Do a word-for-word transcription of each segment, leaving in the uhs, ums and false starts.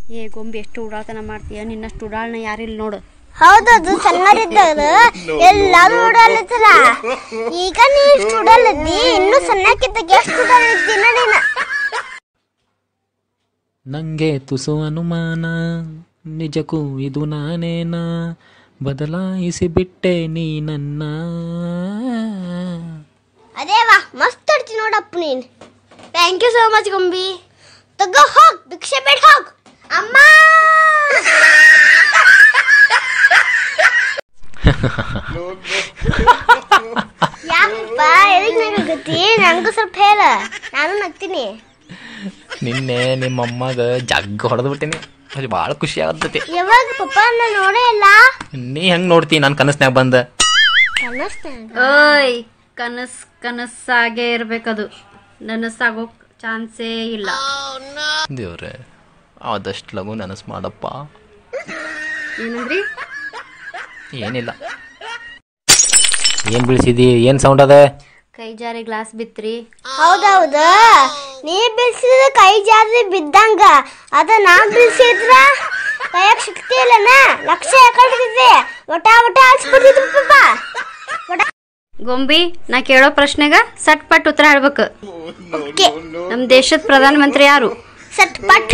ಏ ಗೊಂಬಿ ಎಷ್ಟು ಉಡಾಳ್ತನ ಮಾಡ್ತೀಯ, ನಿನ್ನಷ್ಟು ಉಡಾಳನ ಯಾರಿಲ್ಲ ನೋಡು. ಹೌದದು ಸಣ್ಣರಿದ್ದಾಗ ಎಲ್ಲಾರು ಉಡಾಲತ್ತಾರ. ಈಗ ನೀ ಇಷ್ಟು ಉಡಾಲದ್ದಿ, ಇನ್ನು ಸಣ್ಣಕ್ಕಿದ್ದಾಗ ಎಷ್ಟು ಉಡಾಲದ್ದಿ ನೀನ. ನಂಗೆ ತುಸು ಅನುಮಾನ, ನಿಜಕ್ಕೂ ಇದು ನಾನೇನಾ, ಬದಲಾಯಿಸಿ ಬಿಟ್ಟೆ ನೀ ನನ್ನ. ಅದೇವಾ ಮಸ್ತ್ ಆಡ್ತಿ ನೋಡಪ್ಪ ನೀನ್. ಥ್ಯಾಂಕ್ ಯು ಸೋ ಮಚ್ ಗೊಂಬಿ. ತಗೋ ಹೋಗ್, ಭಿಕ್ಷೆ ಬೇಡ ಹೋಗ್. ಅಮ್ಮ ಯಾಕಪ್ಪ ಎದಕ್ ನಗತ್ತಿ? ನಂಗೂ ಸ್ವಲ್ಪ ಹೇಳ, ನಾನು ನಗ್ತೀನಿ. ನಿನ್ನೆ ನಿಮ್ಮಮ್ಮಗ ಜಗ್ಗ ಹೊಡೆದು ಬಿಟ್ಟಿನಿ, ಅದು ಭಾಳ ಖುಷಿ ಆಗತ್ತೈತಿ. ಯಾವಾಗ ಪಪ್ಪ ನಾನು ನೋಡೇ ಇಲ್ಲ. ನೀ ಹೆಂಗ್ ನೋಡ್ತಿ ನಾನು ಕನಸ್ನ್ಯಾಗ ಬಂದ? ಓಯ್ ಕನಸ್ ಕನಸಾಗೇ ಇರ್ಬೇಕದು, ನನಸಾಗೋಕ್ ಚಾನ್ಸೇ ಇಲ್ಲ. ದೇವ್ರೆ ಆದಷ್ಟು ಲಗು ನನಸ್ ಮಾಡಪ್ಪ. ಏನಂದ್ರಿ? ಏನಿಲ್ಲ. ಏನ್ ಬೀಳ್ಸಿದಿ? ಏನ್ ಸೌಂಡ್ ಅದ? ಕೈ ಜಾರಿ ಗ್ಲಾಸ್ ಬಿತ್ರಿ. ಹೌದೌದ, ನೀ ಬೀಳ್ಸಿದ ಕೈ ಜಾರಿ ಬಿದ್ದಂಗ, ಅದ ನಾ ಬೀಳ್ಸಿದ್ರ ಕೈಯಾಗ ಶಕ್ತಿ ಇಲ್ಲನ, ಲಕ್ಷ ಯಾಕಂತಿದ್ದೆ ಒಟ ಒಟ ಹಚ್ಬಿಟ್ಟಿದ್ರು ಪಪ್ಪ. ಗೊಂಬಿ, ನಾ ಕೇಳೋ ಪ್ರಶ್ನೆಗ ಸಟ್ ಪಟ್ ಉತ್ತರ ಹೇಳ್ಬೇಕು. ನಮ್ ದೇಶದ ಪ್ರಧಾನ ಮಂತ್ರಿ ಯಾರು? ಸಟ್ ಪಟ್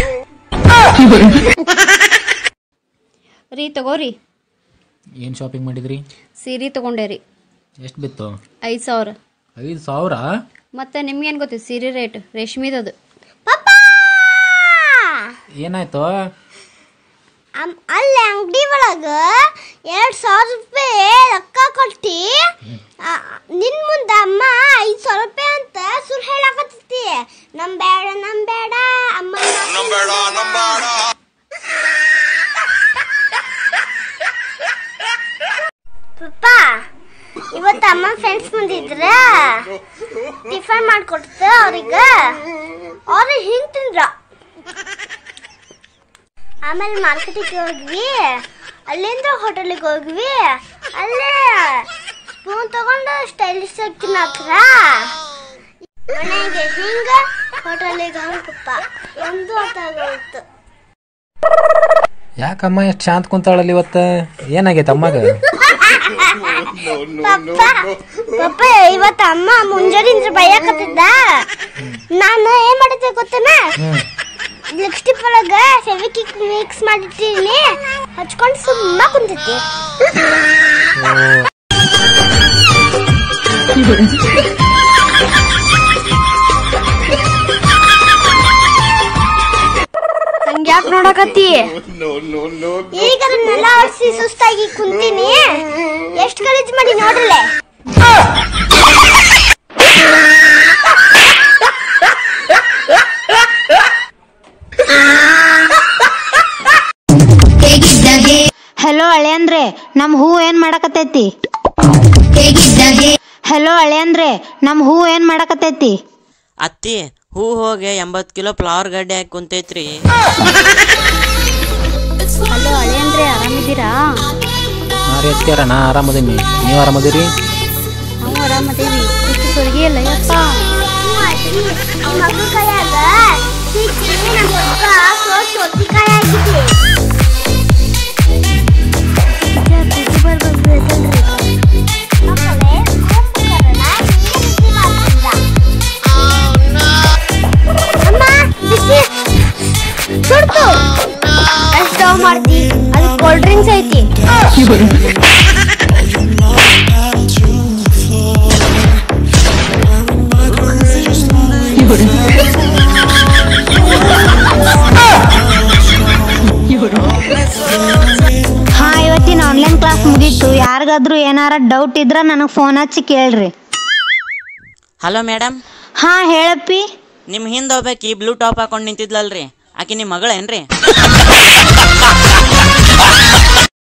ರೀ ತಗೋರಿ. ಏನ್ ಶಾಪಿಂಗ್ ಮಾಡಿದ್ರಿ? ಸೀರೆ ತಗೊಂಡೇರಿ. ಎಷ್ಟು ಬಿತ್ತು? ಐದು ಸಾವಿರ. ಐದು ಸಾವಿರ? ಮತ್ತೆ ನಿಮ್ಗೇನು ಗೊತ್ತು ಸೀರೆ ರೇಟ್? ರೇಷ್ಮಿದದು. ಪಪ್ಪ ಏನಾಯ್ತು? ಅಲ್ಲಿ ಅಂಗಡಿ ಒಳಗ ಎರಡ್ ಸಾವಿರ ರೂಪಾಯಿ ರೊಕ್ಕ ಕೊಟ್ಟಿ ನಿನ್ ಮುಂದ ಅಮ್ಮ ಐದು ಸಾವಿರ ರೂಪಾಯಿ ಅಂತ ಸುಳ್ಳು ಹೇಳಕತ್ತೈತಿ. ನಮ್ ಬೇಡ ನಮ್ ಬೇಡ ಅಮ್ಮ ಪಪ್ಪ, ಇವತ್ತು ಅಮ್ಮ ಫ್ರೆಂಡ್ಸ್ ಬಂದಿದ್ರ, ಟಿಫನ್ ಮಾಡ್ಕೊಡ್ತ ಅವ್ರಿಗ, ಅವ್ರ ಹಿಂಗ್ ತಿಂದ್ರ. ಆಮೇಲೆ ಮಾರ್ಕೆಟಿಗೆ ಹೋದ್ವಿ, ಅಲ್ಲಿಂದ ಹೋಟೆಲಿಗೆ ಹೋದ್ವಿ, ಅಲ್ಲೇ ಸ್ಪೂನ್ ತಗೊಂಡು ಸ್ಟೈಲಿಶ್ ಆಗಿ ತಿನ್ನಕ್ರ. ಮನೆಗೆ ಹಿಂಗ, ಹೋಟೆಲಿಗೆ ಹಂಗಪ್ಪ, ಒಂದು ಹೊತ್ತಾಗೋಯ್ತು. ಯಾಕಮ್ಮ ಎಷ್ಟು ಶಾಂತ ಕುಂತಾಳಲ್ಲಿ ಇವತ್ತ? ಏನಾಗೈತೆ ಅಮ್ಮಗ? ಪಪ್ಪ ಪಪ್ಪ ಇವತ್ತು ಅಮ್ಮ ಮುಂಜಾನಿಂದ ಬೈಯಾಕತ್ತಿದ್ದ. ನಾನು ಏನ್ ಮಾಡಿದ್ದೆ ಗೊತ್ತೇನ? ಲಿಪ್ಸ್ಟಿಕ್ ಒಳಗ ಫೆವಿಕ್ವಿಕ್ ಮಿಕ್ಸ್ ಮಾಡಿಟ್ಟಿನಿ, ಹಚ್ಕೊಂಡು ಸುಮ್ಮ ಕುಂತೈತಿ. ಹಂಗ್ಯಾಕ್ ನೋಡಕತ್ತಿ? ಈಗ ಅದನ್ನೆಲ್ಲ ಒರೆಸಿ ಸುಸ್ತಾಗಿ ಕುಂತೀನಿ. ಎಷ್ಟು ಗಲೀಜ್ ಮಾಡಿ ನೋಡ್ರಲೆ. ಹಲೋ ಅಳಿಯಂದ್ರೆ, ನಮ್ ಹೂ ಏನ್ ಮಾಡಕತೈತಿ? ಹಲೋ ಅಳಿಯಂದ್ರೆ, ನಮ್ ಹೂ ಏನ್ ಮಾಡಕತೈತಿ? ಅತ್ತಿ, ಹೂ ಹೋಗಿ ಎಂಬತ್ತು ಕಿಲೋ ಫ್ಲವರ್ ಗಡ್ಡೆ ಹಾಕಿ ಕುಂತೈತ್ರಿ. ಹಲೋ ಅಳಿಯಂದ್ರೆ, ಆರಾಮಿದ್ದೀರಾ? ಹಾಂ ರೀ ಅತ್ತಿಯಾರ, ನಾ ಆರಾಮದೀನಿ. ನೀವು ಆರಾಮದಿರಿ? ನಾವು ಆರಾಮದೇವಿ. ಇಷ್ಟು ಸೊರ್ಗಿ ಅಲ್ಲ ಯಪ್ಪ. ಮಗು ಕೈಯಾಗ ಸಿಕ್ಕಿ ನಮ್ಮ ಅಕ್ಕ ಸೋಸ್ ಒತ್ತಿ ಕಾಯಿ ಹಾಕಿದ್ವಿ. ಸ್ಟವ್ ಮಾಡ್ತಿ, ಅದು ಕೋಲ್ಡ್ ಡ್ರಿಂಕ್ಸ್ ಐತಿ. ಹಾ, ಇವತ್ತಿನ ಆನ್ಲೈನ್ ಕ್ಲಾಸ್ ಮುಗೀತು. ಯಾರಿಗಾದ್ರೂ ಏನಾರ ಡೌಟ್ ಇದ್ರ ನನಗೆ ಫೋನ್ ಹಚ್ಚಿ ಕೇಳ್ರಿ. Hello madam. ಹಾ ಹೇಳಪ್ಪಿ. ನಿಮ್ಮ ಹಿಂದೆ ಹೋಗ್ಬೇಕು, ಈ ಬ್ಲೂ ಟಾಪ್ ಹಾಕೊಂಡು ನಿಂತಿದ್ಲಲ್ರಿ, ಆಕೆ ನಿಮ್ಮ ಮಗಳೇನ್ರಿ?